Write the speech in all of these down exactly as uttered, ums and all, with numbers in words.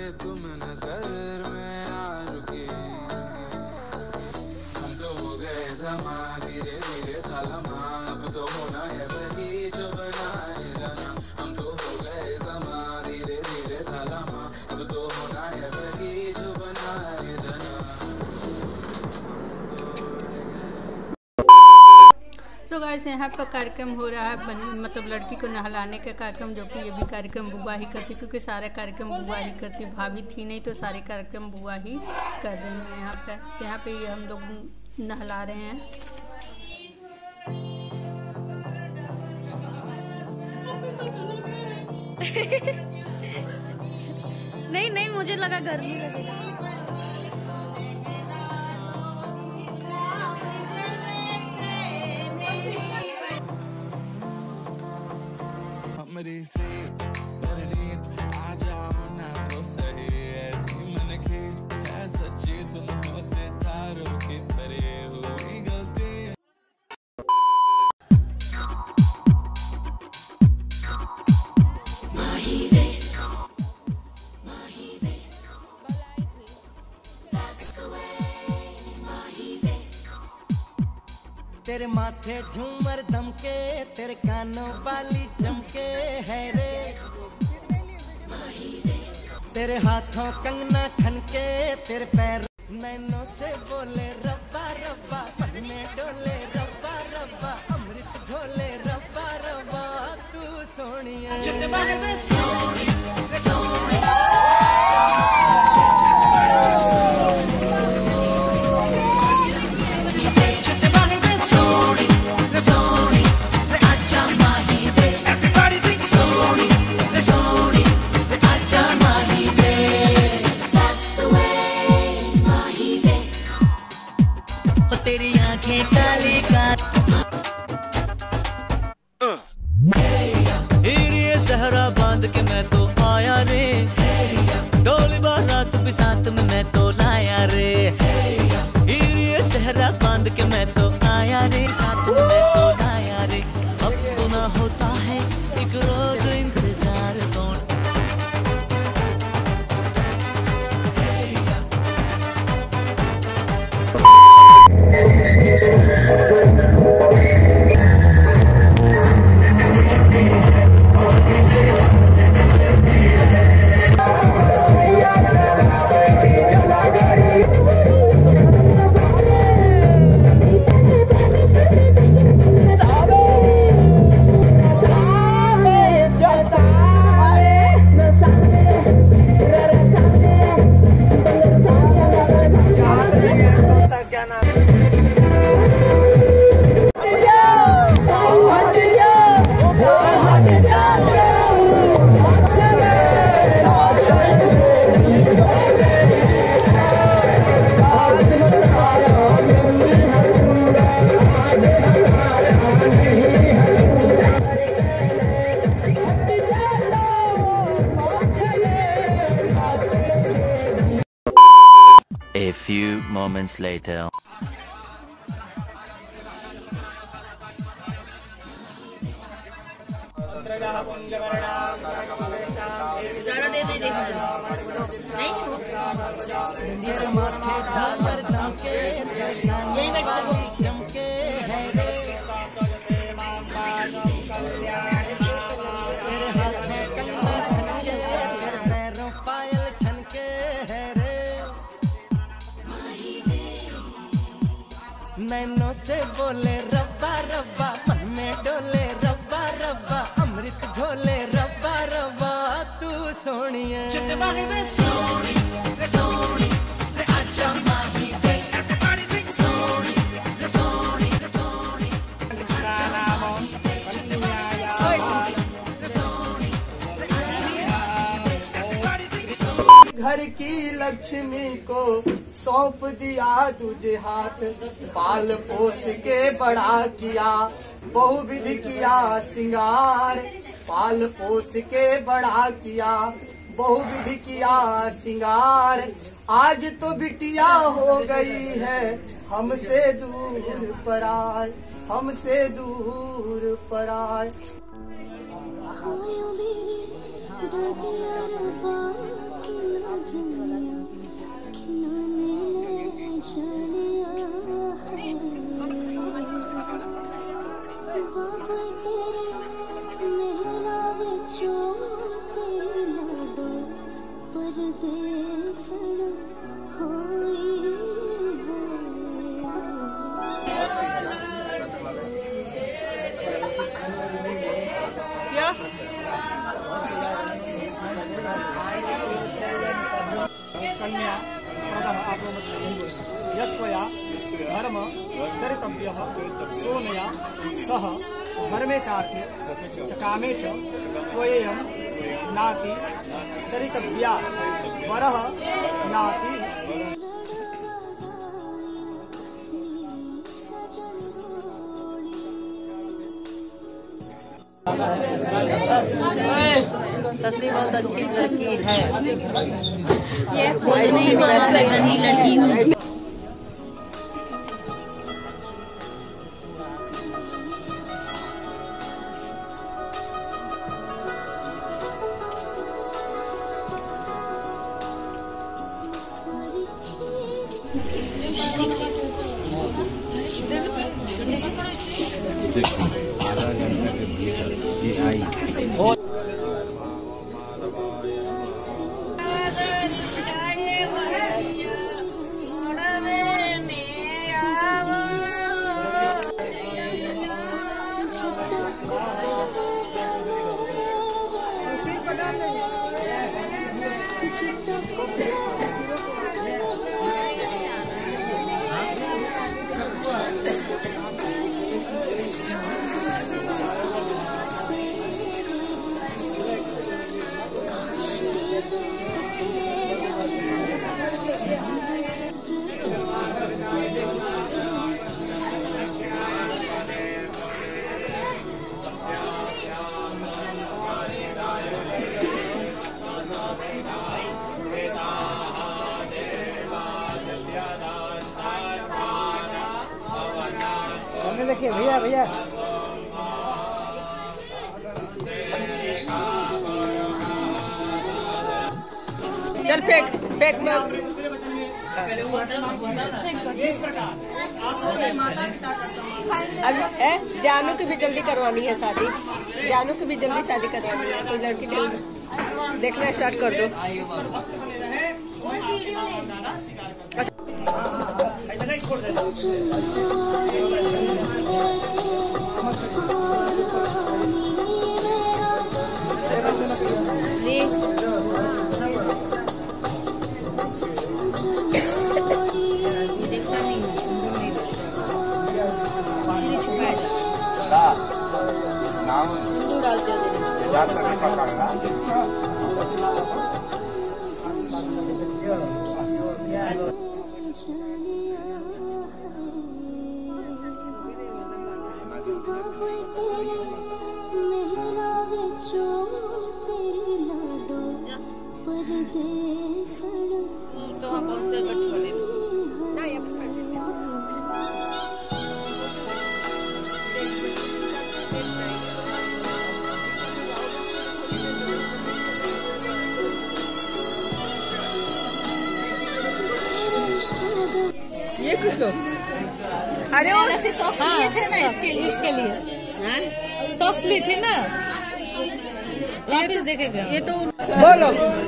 तुम नजर में आ रुके, हम तो हो गए जमा धीरे धीरे खालमा, अब तो होना है वही जो बनाए जाना। हम तो हो गए जमा धीरे धीरे खालमा, अब तो होना है वही जो बनाए जाना। तो गाइस यहाँ पर कार्यक्रम हो रहा है, मतलब लड़की को नहलाने का कार्यक्रम, जो कि ये भी कार्यक्रम बुआ ही करती, क्योंकि सारे कार्यक्रम बुआ ही करती, भाभी थी नहीं तो सारे कार्यक्रम बुआ ही कर रही हैं यहाँ पे। तो यहाँ पे ये हम लोग नहला रहे हैं। नहीं नहीं मुझे लगा गर्मी लगेगा। मेरी से परनीत आ जाओ ना तो सही, ऐसी मन की है सच्ची तुम से तारों की परे हुई गलती। तेरे माथे झूमर दमके, तेरे कानों वाली चमके है रे, तेरे हाथों कंगना खनके, तेरे पैर नैनों से बोले रब्बा रब्बा, मन में डोले रब्बा रब्बा, अमृत घोले रब्बा रब्बा, तू सोनिया सोनी सोनी। सहरा बांध के मैं तो आया रे, डोली बारात भी साथ में मैं तो लाया रे, ये सहरा बांध के मैं तो आया रे, साथ में मैं तो लाया रे। अब तो ना होता है एक रोज इंतजार सोन। A few moments later. नहीं छू यही बैठ को पीछे नैनों से बोले रब्बा रब्बा, मन में डोले रब्बा रब्बा, अमृत घोले रब्बा रब्बा, तू सोनिया सोनी सोनी आजा माही वे, everybody sing सोनी सोनी सोनी घर की लक्ष्मी को सौंप दिया तुझे हाथ, पाल पोस के बड़ा किया, बहुविध किया सिंगार, पाल पोस के बड़ा किया, बहुविध किया सिंगार। आज तो बिटिया हो गई है हमसे दूर पराय, हमसे दूर पराय। कन्या यस्त्वया धर्म चरितव्यः सोनया सह धर्मे चार्थे चकामे च त्वयेयं नाति चरितव्या वरः नाति। ससुरी बहुत अच्छी लड़की है। ये बोल नहीं मामा मैं गंदी लड़की हूँ। देखिए भैया भैया चल फेंक फेंक में। अब है जानू की भी जल्दी करवानी है शादी, जानू की भी जल्दी शादी करवानी है। कोई लड़की जल्दी देखना स्टार्ट कर दो। ये कुछ लो। अरे वो अच्छे सॉक्स लिए थे ना इसके लिए, इसके लिए सॉक्स लिए थे ना, वापिस देखेगा। ये तो बोलो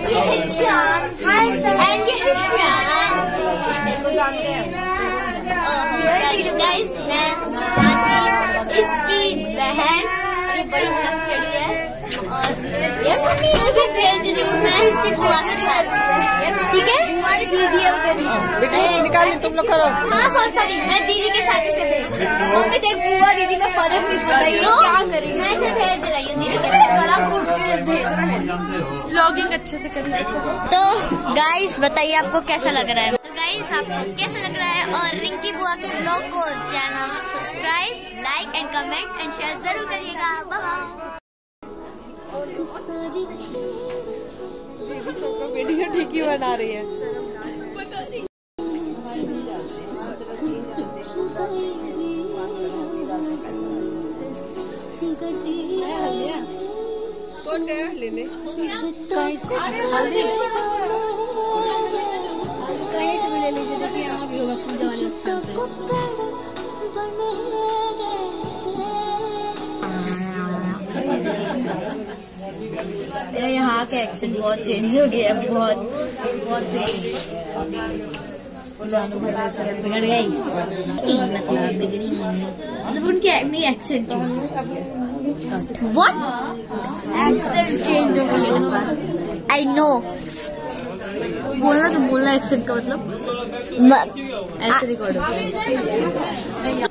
जानते हैं गाइस, मैं इसकी बहन, ये बड़ी नकचड़ी है और ये भी भेज रही हूँ मैं इसकी बुआ के साथ, ठीक है। हमारी दीदी है वो दीदी निकालिए तुम लोग करो। हाँ सॉरी सॉरी मैं दीदी के साथ इसे भेज रही हूँ। मम्मी देख बुआ दीदी का फर्क नहीं पता है, क्या करेंगे। मैं इसे भेज रही हूँ दीदी के साथ, गला घोट के भेज रहा है। व्लॉगिंग अच्छे से करिए। तो गाइस बताइए आपको कैसा लग रहा है। तो गाइस आपको कैसा लग रहा है, और रिंकी बुआ के ब्लॉग को channel subscribe, like and comment and share जरूर करिएगा। Bye bye. वीडियो ठीक ही बना रही है। कौन गया लेने? कहीं से भी ले लीजिए, देखिए यहाँ भी होगा पूजा वाले स्थान पे। मेरे यहाँ का एक्सेंट बहुत चेंज हो गया है, बहुत बिगड़ गई मतलब बिगड़ी मतलब उनके मेरी accent change what accent change हो गई आई नो बोलना तो बोलना एक्सेंट का मतलब ऐसे रिकॉर्ड हो गया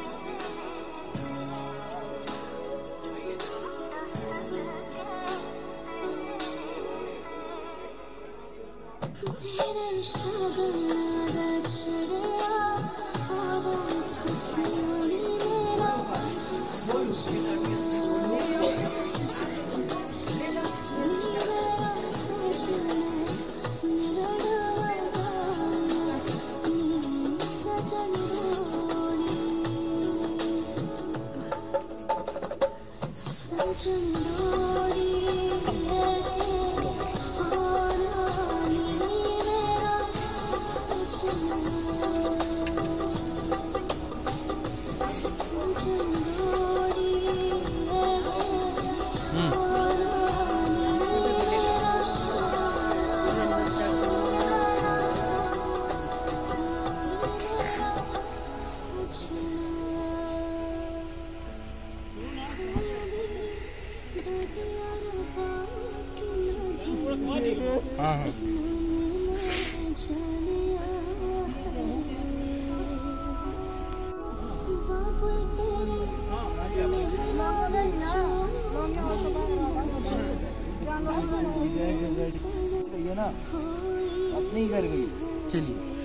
हाँ हाँ ये ना अपनी ही कर गई। चलिए।